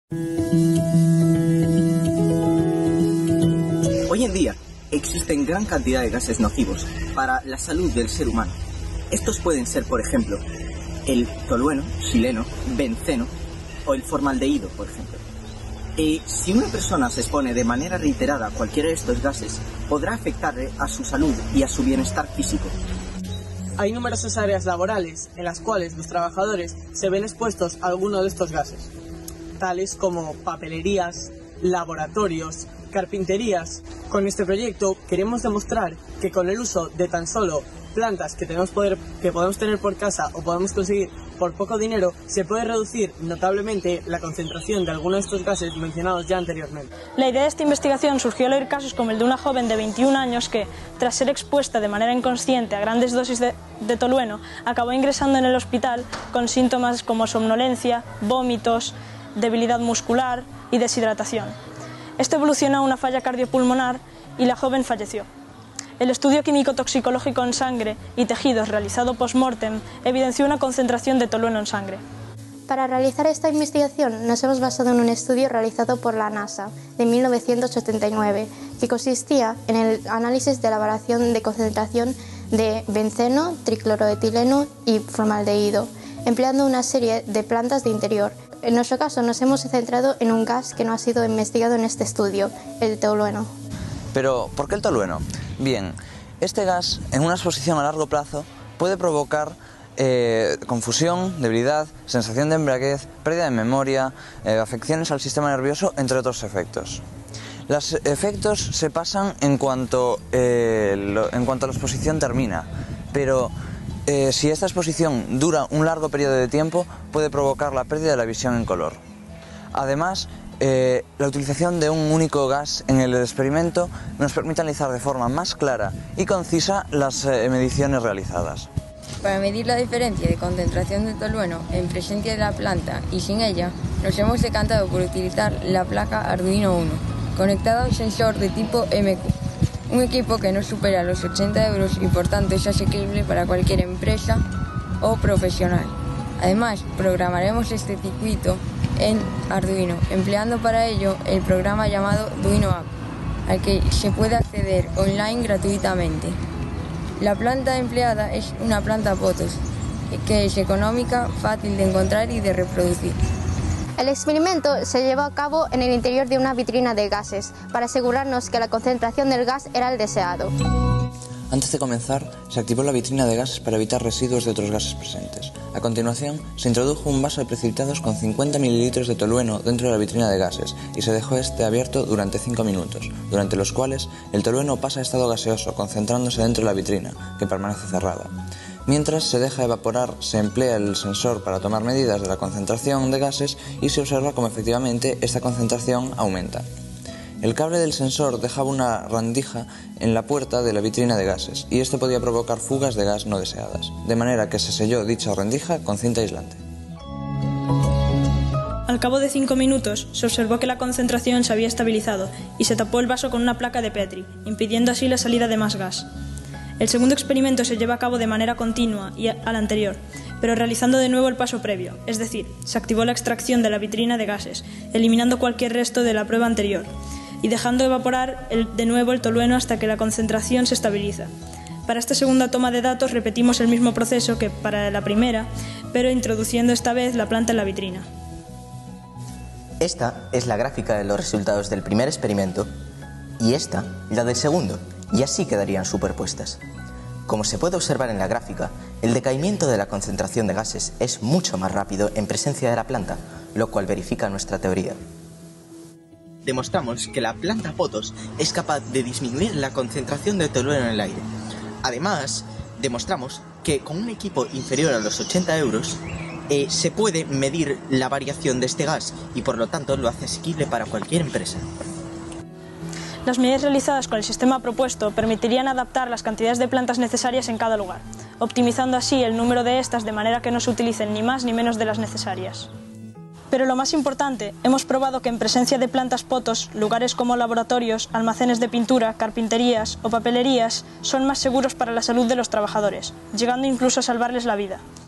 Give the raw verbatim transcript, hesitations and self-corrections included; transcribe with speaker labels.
Speaker 1: Hoy en día existen gran cantidad de gases nocivos para la salud del ser humano. Estos pueden ser, por ejemplo, el tolueno, xileno, benceno o el formaldehído, por ejemplo. Eh, si una persona se expone de manera reiterada a cualquiera de estos gases, podrá afectarle a su salud y a su bienestar físico.
Speaker 2: Hay numerosas áreas laborales en las cuales los trabajadores se ven expuestos a alguno de estos gases, tales como papelerías, laboratorios, carpinterías. Con este proyecto queremos demostrar que con el uso de tan solo plantas que, tenemos poder, que podemos tener por casa o podemos conseguir por poco dinero, se puede reducir notablemente la concentración de algunos de estos gases mencionados ya anteriormente.
Speaker 3: La idea de esta investigación surgió al oír casos como el de una joven de veintiún años que, tras ser expuesta de manera inconsciente a grandes dosis de, de tolueno, acabó ingresando en el hospital con síntomas como somnolencia, vómitos, debilidad muscular y deshidratación. Esto evolucionó a una falla cardiopulmonar y la joven falleció. El estudio químico-toxicológico en sangre y tejidos realizado post-mortem evidenció una concentración de tolueno en sangre.
Speaker 4: Para realizar esta investigación nos hemos basado en un estudio realizado por la NASA de mil novecientos setenta y nueve, que consistía en el análisis de la variación de concentración de benceno, tricloroetileno y formaldehído, empleando una serie de plantas de interior. En nuestro caso nos hemos centrado en un gas que no ha sido investigado en este estudio, el tolueno.
Speaker 5: Pero, ¿por qué el tolueno? Bien, este gas, en una exposición a largo plazo, puede provocar eh, confusión, debilidad, sensación de embriaguez, pérdida de memoria, eh, afecciones al sistema nervioso, entre otros efectos. Los efectos se pasan en cuanto, eh, lo, en cuanto la exposición termina, pero eh, si esta exposición dura un largo periodo de tiempo, puede provocar la pérdida de la visión en color. Además, Eh, la utilización de un único gas en el experimento nos permite analizar de forma más clara y concisa las eh, mediciones realizadas.
Speaker 6: Para medir la diferencia de concentración de tolueno en presencia de la planta y sin ella, nos hemos decantado por utilizar la placa Arduino uno, conectada a un sensor de tipo M Q, un equipo que no supera los ochenta euros y por tanto es asequible para cualquier empresa o profesional. Además, programaremos este circuito en Arduino, empleando para ello el programa llamado Duino App, al que se puede acceder online gratuitamente. La planta empleada es una planta potos, que es económica, fácil de encontrar y de reproducir.
Speaker 4: El experimento se llevó a cabo en el interior de una vitrina de gases, para asegurarnos que la concentración del gas era el deseado.
Speaker 5: Antes de comenzar, se activó la vitrina de gases para evitar residuos de otros gases presentes. A continuación, se introdujo un vaso de precipitados con cincuenta mililitros de tolueno dentro de la vitrina de gases y se dejó este abierto durante cinco minutos, durante los cuales el tolueno pasa a estado gaseoso, concentrándose dentro de la vitrina, que permanece cerrada. Mientras se deja evaporar, se emplea el sensor para tomar medidas de la concentración de gases y se observa cómo efectivamente esta concentración aumenta. El cable del sensor dejaba una rendija en la puerta de la vitrina de gases y esto podía provocar fugas de gas no deseadas, de manera que se selló dicha rendija con cinta aislante.
Speaker 3: Al cabo de cinco minutos se observó que la concentración se había estabilizado y se tapó el vaso con una placa de Petri, impidiendo así la salida de más gas. El segundo experimento se lleva a cabo de manera continua y al anterior, pero realizando de nuevo el paso previo, es decir, se activó la extracción de la vitrina de gases, eliminando cualquier resto de la prueba anterior, y dejando evaporar el, de nuevo el tolueno hasta que la concentración se estabiliza. Para esta segunda toma de datos repetimos el mismo proceso que para la primera, pero introduciendo esta vez la planta en la vitrina.
Speaker 1: Esta es la gráfica de los resultados del primer experimento y esta la del segundo, y así quedarían superpuestas. Como se puede observar en la gráfica, el decaimiento de la concentración de gases es mucho más rápido en presencia de la planta, lo cual verifica nuestra teoría. Demostramos que la planta potos es capaz de disminuir la concentración de tolueno en el aire. Además, demostramos que con un equipo inferior a los ochenta euros eh, se puede medir la variación de este gas y por lo tanto lo hace asequible para cualquier empresa.
Speaker 3: Las medidas realizadas con el sistema propuesto permitirían adaptar las cantidades de plantas necesarias en cada lugar, optimizando así el número de estas de manera que no se utilicen ni más ni menos de las necesarias. Pero lo más importante, hemos probado que en presencia de plantas potos, lugares como laboratorios, almacenes de pintura, carpinterías o papelerías son más seguros para la salud de los trabajadores, llegando incluso a salvarles la vida.